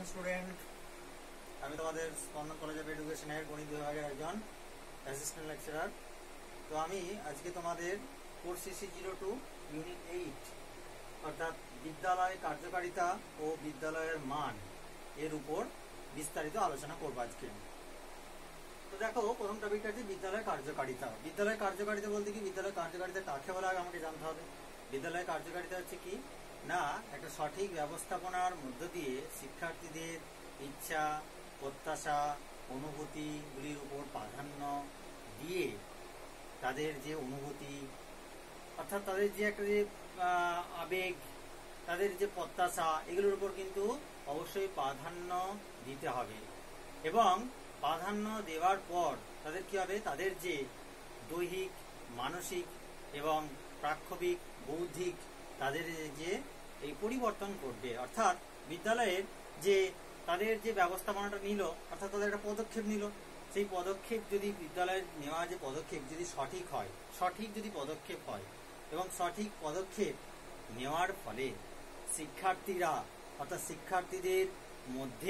Student, আমি তোমাদের স্পন্দন কলেজ অফ এডুকেশনের গণিত বিভাগের একজন অ্যাসিস্ট্যান্ট লেকচারার। তো আমি আজকে তোমাদের কোর্স CC02 ইউনিট 8 অর্থাৎ বিদ্যালয় কার্যকারিতা ও বিদ্যালয়ের মান এর উপর বিস্তারিত আলোচনা করব আজকে। তো দেখো, প্রথম টপিকটা হচ্ছে বিদ্যালয় কার্যকারিতা। বিদ্যালয় কার্যকারিতা বলতে কি, বিদ্যালয় কার্যকারিতা কাকে বলা হয় আমাকে জানতে হবে। বিদ্যালয় কার্যকারিতা হচ্ছে কি না, একটা সঠিক ব্যবস্থাপনার মধ্য দিয়ে শিক্ষার্থীদের ইচ্ছা, প্রত্যাশা, অনুভূতিগুলির উপর প্রাধান্য দিয়ে তাদের যে অনুভূতি অর্থাৎ তাদের যে একটা যে আবেগ, তাদের যে প্রত্যাশা, এগুলোর উপর কিন্তু অবশ্যই প্রাধান্য দিতে হবে। এবং প্রাধান্য দেওয়ার পর তাদের কি হবে, তাদের যে দৈহিক, মানসিক এবং প্রাক্ষবিক, বৌদ্ধিক তাদের যে এই পরিবর্তন করবে। অর্থাৎ বিদ্যালয়ের যে তাদের যে ব্যবস্থাপনাটা নিল, অর্থাৎ তাদের একটা পদক্ষেপ নিল, সেই পদক্ষেপ যদি বিদ্যালয়ের নেওয়া যে পদক্ষেপ যদি সঠিক হয়, সঠিক যদি পদক্ষেপ হয় এবং সঠিক পদক্ষেপ নেওয়ার ফলে শিক্ষার্থীরা অর্থাৎ শিক্ষার্থীদের মধ্যে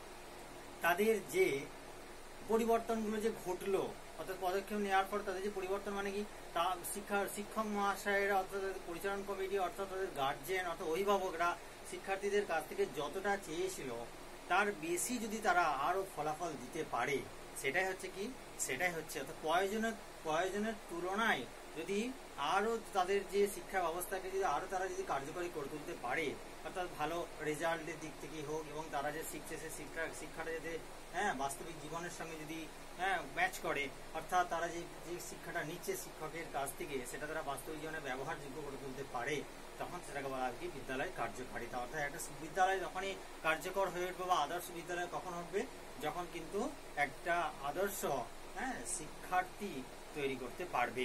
তাদের যে পরিবর্তনগুলো যে ঘটলো, অর্থাৎ পদক্ষেপ নেওয়ার পর তাদের যে পরিবর্তন মানে কি, তা শিক্ষক মহাশয়েরা অর্থাৎ তাদের পরিচালন কমিটি অর্থাৎ তাদের গার্জিয়ান অর্থাৎ অভিভাবকরা শিক্ষার্থীদের কাছ থেকে যতটা চেয়েছিল তার বেশি যদি তারা আরো ফলাফল দিতে পারে, সেটাই হচ্ছে কি, সেটাই হচ্ছে অর্থাৎ প্রয়োজনের তুলনায় যদি আরো তাদের যে শিক্ষা ব্যবস্থাকে যদি আরো তারা যদি কার্যকরী করে তুলতে পারে, অর্থাৎ ভালো রেজাল্টের দিক থেকেই হোক এবং তারা যে শিখছে সে শিক্ষাটা যাতে বাস্তবিক জীবনের সঙ্গে যদি ম্যাচ করে, অর্থাৎ তারা যে শিক্ষাটা নিচ্ছে শিক্ষকের কাছ থেকে সেটা তারা বাস্তবিক জীবনে ব্যবহারযোগ্য করে তুলতে পারে, তখন সেটাকে বলা হয় কি বিদ্যালয় কার্যকারিতা। অর্থাৎ একটা বিদ্যালয় যখনই কার্যকর হয়ে উঠবে বা আদর্শ বিদ্যালয় কখন উঠবে, যখন কিন্তু একটা আদর্শ শিক্ষার্থী তৈরি করতে পারবে,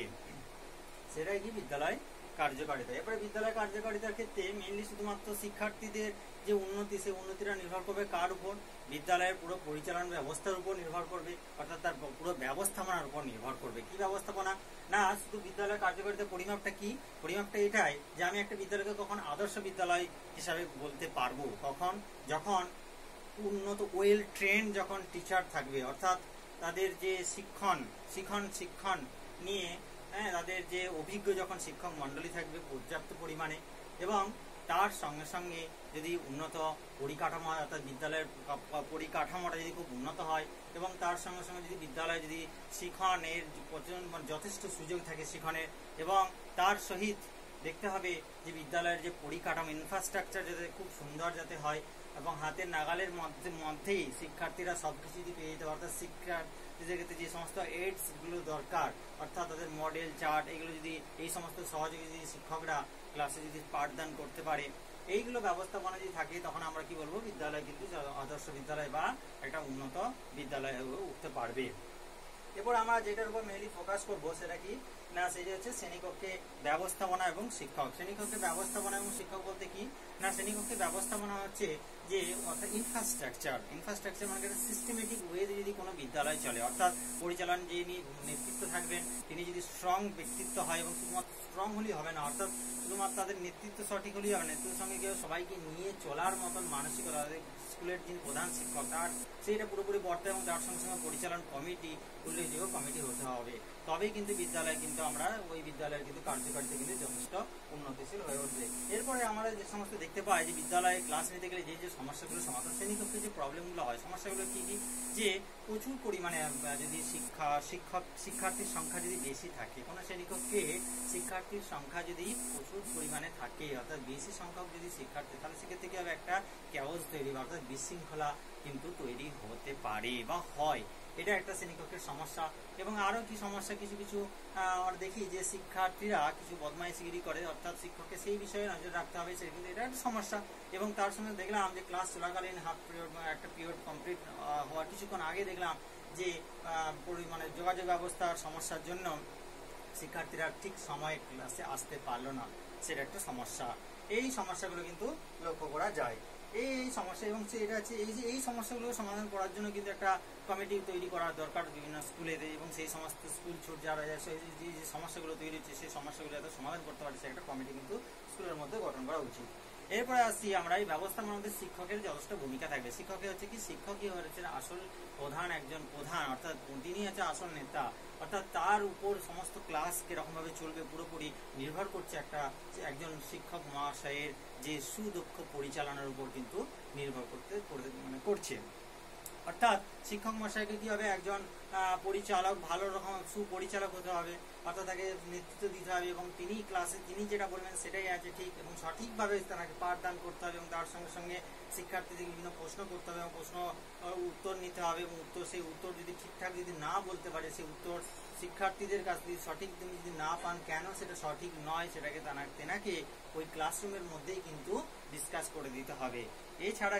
সেটাই কি বিদ্যালয় কার্যকারিতা। এরপরে বিদ্যালয় কার্যকারিতার ক্ষেত্রে মেইনলি শুধুমাত্র শিক্ষার্থীদের যে উন্নতি, সেই উন্নতিটা নির্ভর করবে কার উপর, বিদ্যালয়ের পুরো পরিচালন ব্যবস্থার উপর নির্ভর করবে, অর্থাৎ তার পুরো ব্যবস্থাপনার উপর নির্ভর করবে। কি ব্যবস্থাপনা না, শুধু বিদ্যালয় কার্যকারিতার পরিমাপটা কি, পরিমাপটা এটাই যে আমি একটা বিদ্যালয়কে কখন আদর্শ বিদ্যালয় হিসাবে বলতে পারবো, কখন যখন উন্নত ওয়েল ট্রেন্ড যখন টিচার থাকবে, অর্থাৎ তাদের যে শিক্ষণ নিয়ে তাদের যে অভিজ্ঞ যখন শিক্ষক মন্ডলী থাকবে পর্যাপ্ত পরিমাণে, এবং তার সঙ্গে সঙ্গে যদি উন্নত পরিকাঠামো হয়, অর্থাৎ বিদ্যালয়ের পরিকাঠামোটা যদি খুব উন্নত হয় এবং তার সঙ্গে সঙ্গে যদি বিদ্যালয়ে যদি শিক্ষণের যথেষ্ট সুযোগ থাকে শিক্ষণের, এবং তার সহিত দেখতে হবে যে বিদ্যালয়ের যে পরিকাঠামো ইনফ্রাস্ট্রাকচার যাতে খুব সুন্দর যাতে হয় এবং হাতের নাগালের মধ্যেই শিক্ষার্থীরা সবকিছু যদি পেয়ে যেতে, অর্থাৎ শিক্ষার ক্ষেত্রে যে সমস্ত এইডস গুলো দরকার, অর্থাৎ তাদের মডেল চার্ট, এগুলো যদি এই সমস্ত সহযোগী যদি শিক্ষকরা ক্লাসে যদি পাঠদান করতে পারে, এইগুলো ব্যবস্থাপনা যদি থাকে, তখন আমরা কি বলবো, বিদ্যালয় কিন্তু আদর্শ বিদ্যালয় বা একটা উন্নত বিদ্যালয় হয়ে উঠতে পারবে। এরপর আমরা যেটার উপর মেইনলি ফোকাস করবো সেটা কি না, সেটা হচ্ছে শ্রেণীকক্ষে ব্যবস্থাপনা এবং শিক্ষক। শ্রেণীকক্ষে ব্যবস্থাপনা এবং শিক্ষক বলতে কি না, শ্রেণীকক্ষে ব্যবস্থাপনা হচ্ছে যে অর্থাৎ ইনফ্রাস্ট্রাকচার মানে একটা সিস্টেমেটিক ওয়েতে যদি কোনো বিদ্যালয় চলে, অর্থাৎ পরিচালন যিনি নেতৃত্ব থাকবেন তিনি যদি স্ট্রং ব্যক্তিত্ব হয়, এবং শুধুমাত্র স্ট্রং হলেই হবে না, অর্থাৎ শুধুমাত্র তাদের নেতৃত্ব সঠিক হলেই হবে না, নেতৃত্বের সঙ্গে কেউ সবাইকে নিয়ে চলার মতন মানসিকতা, স্কুলের যিনি প্রধান শিক্ষক তার সেইটা পুরোপুরি বর্তায়, এবং তার সঙ্গে সঙ্গে পরিচালন কমিটি উল্লেখযোগ্য কমিটি হতে হবে, তবেই কিন্তু বিদ্যালয় কিন্তু আমরা ওই বিদ্যালয়ের কিন্তু কার্যকারিতা কিন্তু যথেষ্ট উন্নতিশীল হয়ে উঠবে। এরপরে আমরা যে সমস্ত দেখতে পাই যে বিদ্যালয়ে ক্লাস নিতে গেলে যে সমস্যাগুলো সমাধান, শ্রেণীকক্ষে যে প্রবলেমগুলো হয়, সমস্যাগুলো কি কি, যে প্রচুর পরিমাণে যদি শিক্ষার্থীর সংখ্যা যদি বেশি থাকে, কোনো শ্রেণীকক্ষে শিক্ষার্থীর সংখ্যা যদি প্রচুর পরিমাণে থাকে, অর্থাৎ বেশি সংখ্যক যদি শিক্ষার্থী, তাহলে সেক্ষেত্রে কি হবে, একটা ক্যাওস তৈরি অর্থাৎ বিশৃঙ্খলা কিন্তু তৈরি হতে পারে বা হয়, এটা একটা শ্রেণীকক্ষের সমস্যা। এবং আরো কি সমস্যা, কিছু কিছু আমরা দেখি যে শিক্ষার্থীরা কিছু বদমাইশিগিরি করে, অর্থাৎ শিক্ষককে সেই বিষয়ে নজর রাখতে হবে, সেটা কিন্তু এটা একটা সমস্যা। এবং তার সঙ্গে দেখলাম যে ক্লাস চলাকালীন হাফ পিরিয়ড একটা পিরিয়ড কমপ্লিট হওয়ার কিছুক্ষণ আগে দেখলাম যে মানে যোগাযোগ ব্যবস্থার সমস্যার জন্য শিক্ষার্থীরা ঠিক সময়ে ক্লাসে আসতে পারলো না, সেটা একটা সমস্যা। এই সমস্যাগুলো কিন্তু লক্ষ্য করা যায়। এই সমস্যা এবং এটা হচ্ছে এই সমস্যাগুলো সমাধান করার জন্য কিন্তু একটা কমিটি তৈরি করা দরকার বিভিন্ন স্কুলেতে, এবং সেই সমস্ত স্কুল ছুট যারা যে সমস্যাগুলো তৈরি হচ্ছে সেই সমস্যাগুলো যাতে সমাধান করতে পারে, সে একটা কমিটি কিন্তু স্কুলের মধ্যে গঠন করা উচিত। এরপরে আসছি আমরা এই ব্যবস্থাপনার মধ্যে শিক্ষকের যথেষ্ট ভূমিকা থাকবে। শিক্ষকের হচ্ছে কি, শিক্ষকই হচ্ছে আসল প্রধান, একজন প্রধান, অর্থাৎ তিনি হচ্ছে আসল নেতা, অর্থাৎ তার উপর সমস্ত ক্লাস কিরকম ভাবে চলবে পুরোপুরি নির্ভর করছে একজন শিক্ষক মহাশয়ের যে সুদক্ষ পরিচালনার উপর কিন্তু নির্ভর করছে। অর্থাৎ শিক্ষক মশাইকে কি হবে, একজন পরিচালক, ভালো রকম সুপরিচালক হতে হবে, অর্থাৎ তাকে নেতৃত্ব দিতে হবে এবং তিনি ক্লাসে তিনি যেটা বলবেন সেটাই আছে ঠিক এবং সঠিকভাবে তাকে পাঠদান করতে হবে এবং তার সঙ্গে সঙ্গে শিক্ষার্থীদের বিভিন্ন প্রশ্ন করতে হবে এবং প্রশ্ন উত্তর নিতে হবে এবং সেই উত্তর যদি ঠিকঠাক যদি না বলতে পারে, সেই উত্তর শিক্ষার্থীদের কাছ থেকে সঠিক তিনি যদি না পান, কেন সেটা সঠিক নয় সেটাকে তেনাকে ওই ক্লাসরুমের মধ্যেই কিন্তু ডিসকাস করে দিতে হবে। এছাড়া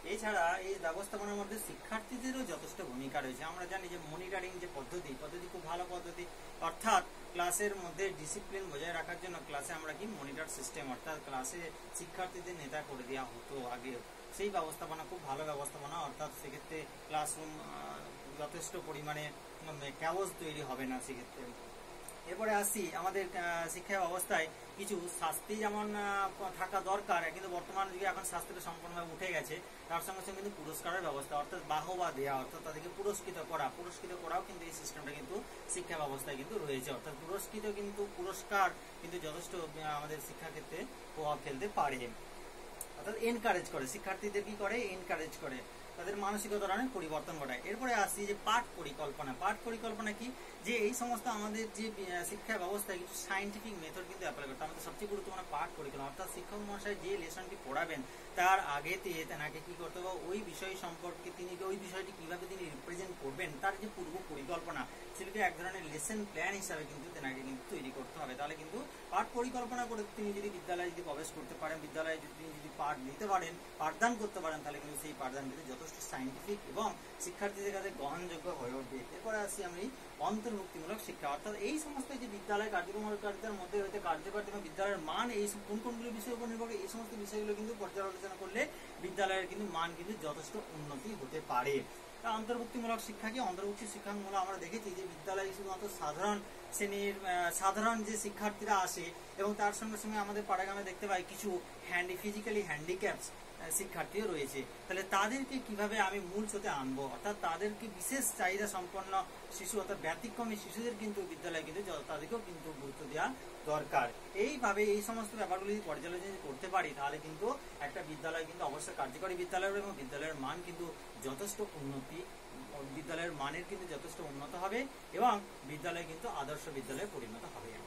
এই ব্যবস্থাপনার মধ্যে শিক্ষার্থীদেরও যথেষ্ট ভূমিকা রয়েছে। আমরা জানি যে মনিটরিং যে পদ্ধতি খুব ভালো পদ্ধতি, অর্থাৎ ক্লাসের মধ্যে ডিসিপ্লিন বজায় রাখার জন্য ক্লাসে আমরা কি মনিটর সিস্টেম, অর্থাৎ ক্লাসে শিক্ষার্থীদের নেতা করে দেওয়া হতো আগে, সেই ব্যবস্থাপনা খুব ভালো ব্যবস্থাপনা। অর্থাৎ সেক্ষেত্রে ক্লাসরুম যথেষ্ট পরিমাণে ক্যাওস তৈরি হবে না সেক্ষেত্রে। এরপরে আসছি আমাদের শিক্ষা ব্যবস্থায় কিছু শাস্তি যেমন থাকা দরকার, কিন্তু বর্তমান যুগে এখন শাস্তিটা সম্পূর্ণভাবে উঠে গেছে। তার সঙ্গে সঙ্গে কিন্তু পুরস্কারের ব্যবস্থা, অর্থাৎ বাহবা দেওয়া, অর্থাৎ তাদেরকে পুরস্কৃত করাও কিন্তু এই সিস্টেমটা কিন্তু শিক্ষা ব্যবস্থায় কিন্তু রয়েছে। অর্থাৎ পুরস্কার কিন্তু যথেষ্ট আমাদের শিক্ষাক্ষেত্রে প্রভাব ফেলতে পারে। অর্থাৎ এনকারেজ করে, শিক্ষার্থীদের কি করে, এনকারেজ করে, তাদের মানসিকতা পরিবর্তন ঘটায়। এরপরে আসছি যে পাঠ পরিকল্পনা কি, যে এই সমস্ত আমাদের যে শিক্ষা ব্যবস্থায় কিছু সায়েন্টিফিক মেথড কিন্তু অ্যাপ্লাই করতে, আমাদের সবচেয়ে গুরুত্বপূর্ণ পাঠ পরিকল্পনা, অর্থাৎ শিক্ষক মহাশয় যে লেসনটি পড়াবেন তার আগেতে তেনাকে কি করতে হবে, ওই বিষয় সম্পর্কে ওই বিষয়টি কিভাবে তিনি রিপ্রেজেন্ট করবেন তার যে পূর্ব পরিকল্পনা, সেটাকে এক ধরনের লেসন প্ল্যান হিসাবে কিন্তু তেনাকে কিন্তু তৈরি করতে হবে। তাহলে কিন্তু পাঠ পরিকল্পনা করে তিনি যদি বিদ্যালয়ে যদি প্রবেশ করতে পারেন, বিদ্যালয়ে তিনি যদি পাঠ নিতে পারেন, পাঠদান করতে পারেন, তাহলে কিন্তু সেই পাঠদান কিন্তু যথেষ্ট সায়েন্টিফিক এবং শিক্ষার্থীদের কাছে গ্রহণযোগ্য হয়ে উঠবে। এরপরে আসছি আমি অন্তর্ভুক্তিমূলক শিক্ষা, অর্থাৎ এই সমস্ত যে বিদ্যালয় কার্যক্রমের মধ্যে হয়তো কার্যকর এবং বিদ্যালয়ের মান, এই কোনগুলো বিষয়ের উপর নির্ভর করে, এই সমস্ত বিষয়গুলো কিন্তু পর্যালোচনা করলে বিদ্যালয়ের কিন্তু মান কিন্তু যথেষ্ট উন্নতি হতে পারে। অন্তর্ভুক্তিমূলক শিক্ষা কি, অন্তর্ভুক্তি শিক্ষামূলক আমরা দেখেছি যে বিদ্যালয়ে শুধুমাত্র সাধারণ শ্রেণীর সাধারণ যে শিক্ষার্থীরা আসে এবং তার সঙ্গে সঙ্গে আমাদের পাড়াগ্রামে দেখতে পাই কিছু ফিজিক্যালি হ্যান্ডিক্যাপস শিক্ষার্থীও রয়েছে। তাহলে তাদেরকে কিভাবে আমি মূল স্রোতে আনবো, অর্থাৎ তাদেরকে বিশেষ চাহিদা সম্পন্ন শিশু অর্থাৎ ব্যতিক্রমী শিশুদের কিন্তু বিদ্যালয়ে কিন্তু তাদেরকেও কিন্তু গুরুত্ব দেওয়া দরকার। এইভাবে এই সমস্ত ব্যাপারগুলি যদি পর্যালোচনা করতে পারি, তাহলে কিন্তু একটা বিদ্যালয় কিন্তু অবশ্যই কার্যকরী বিদ্যালয় এবং বিদ্যালয়ের মান কিন্তু যথেষ্ট বিদ্যালয়ের মানের কিন্তু যথেষ্ট উন্নত হবে এবং বিদ্যালয় কিন্তু আদর্শ বিদ্যালয়ে পরিণত হবে।